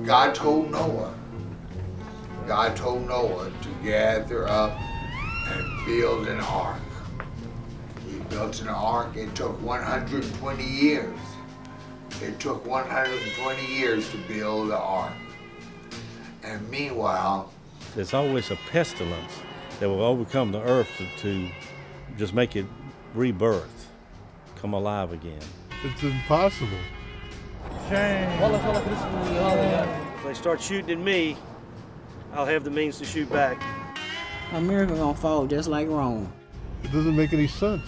God told Noah to gather up and build an ark. He built an ark. It took 120 years. It took 120 years to build the ark. And meanwhile, there's always a pestilence that will overcome the earth to just make it rebirth, come alive again. It's impossible. If they start shooting at me, I'll have the means to shoot back. America gonna fall just like Rome. It doesn't make any sense.